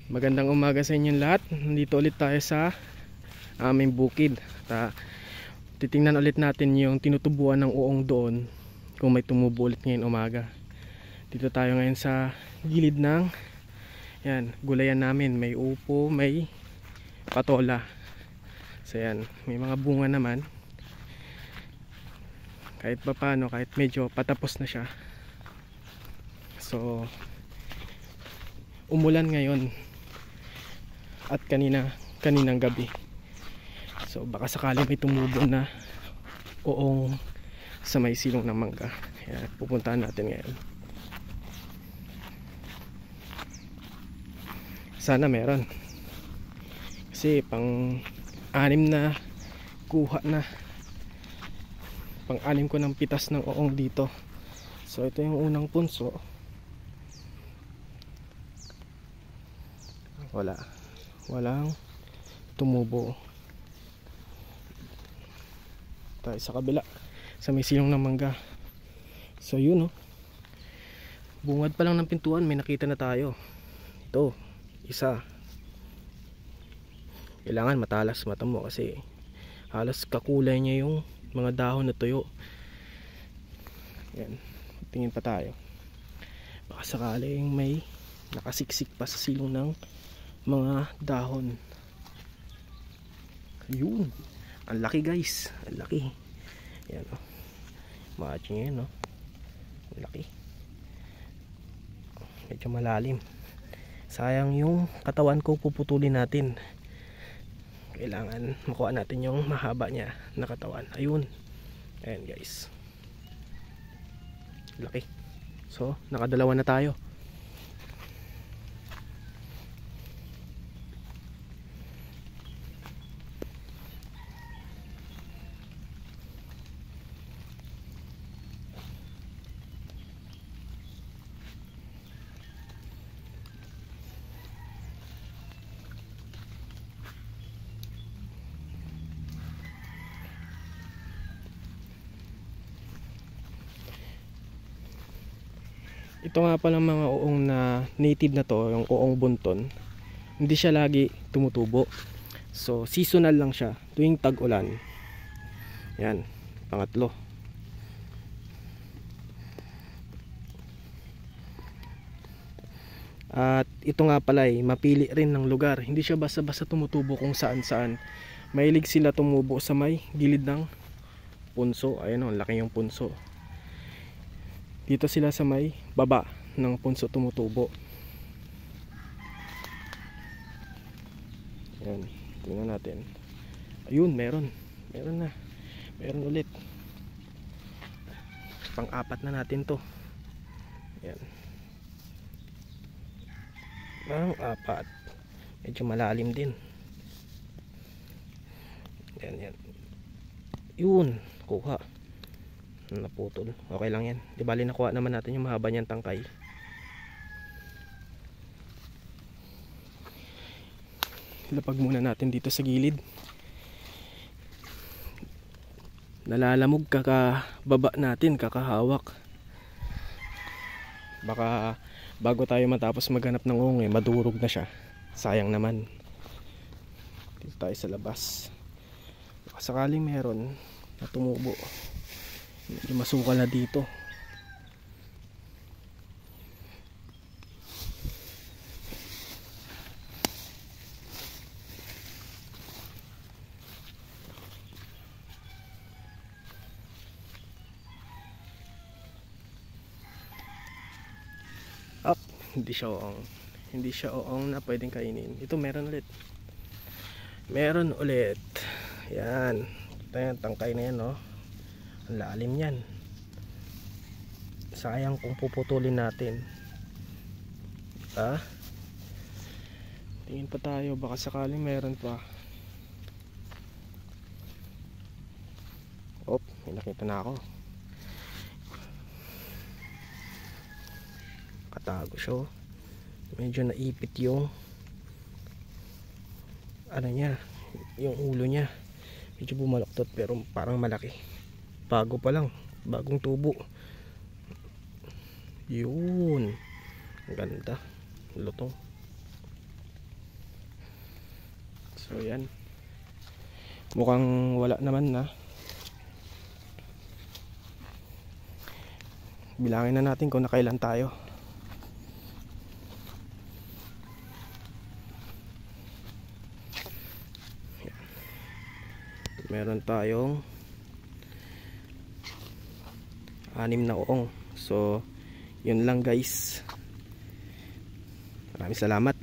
Magandang umaga sa inyong lahat. Nandito ulit tayo sa aming bukid. Titingnan ulit natin yung tinutubuan ng uong doon, kung may tumubo ulit ngayon umaga. Dito tayo ngayon sa gilid ng gulayan namin. May upo, may patola. So yan, may mga bunga naman. Kahit pa paano, kahit medyo patapos na siya. So umulan ngayon at kaninang gabi. So baka sakali may tumubo na uong sa may silong ng mangga. Kaya pupuntahan natin ngayon. Sana meron. Kasi pang-anim na kuha na. Pang-anim ko ng pitas ng uong dito. So ito yung unang punso. Walang tumubo. Tayo sa kabila, sa may silong ng mangga. So yun, bungad pa lang ng pintuan may nakita na tayo. Ito, isa. Kailangan matalas mata mo kasi halos kakulay niya yung mga dahon na tuyo. Yan, tingin pa tayo. Baka sakaling may nakasiksik pa sa silong ng mga dahon. Yun, ang laki guys, ang laki. Yan matching yan ang laki. Medyo malalim. Sayang yung katawan ko, puputulin natin. Kailangan makuha natin yung mahaba niya na katawan. Ayun, ayan guys, laki. So nakadalawa na tayo. Ito nga pala mga uong na native na to, yung uong bunton. Hindi siya lagi tumutubo. So seasonal lang siya tuwing tag-ulan. Yan, pangatlo. At ito nga pala mapili rin ng lugar. Hindi siya basta-basta tumutubo kung saan-saan. Mahilig sila tumubo sa may gilid ng punso. Ayun laki yung punso. Dito sila sa may baba ng punso tumutubo. Yan, tingnan natin. Ayun, meron na. Meron ulit. Pang-apat na natin to. Yan, pang-apat. Medyo malalim din. Yan. Yun, kuha. Naputol. Okay lang yan. Di bali nakuha naman natin yung mahaba niyang tangkay. Lapag muna natin dito sa gilid. Nalalamog kakababa natin, kakahawak. Baka bago tayo matapos maghanap ng uong madurog na siya. Sayang naman. Dito tayo sa labas. Baka sakaling meron na tumubo. Medyo masukal na dito. Up, hindi siya oong. Hindi siya oong na pwedeng kainin. Ito meron ulit. Meron ulit. Yan. Ito yung tangkay na yan, ang lalim yan. Sayang kung puputulin natin. Tingin pa tayo, baka sakaling meron pa. May nakita na ako. Katago siya. Medyo naipit yung niya, yung ulo niya. Medyo bumaloktot pero parang malaki. Bago pa lang, bagong tubo. Yun, ganda, lutong. So yan, mukhang wala naman na. Bilangin na natin kung nakailan tayo. Meron tayong 6 na uong. So yun lang guys, maraming salamat.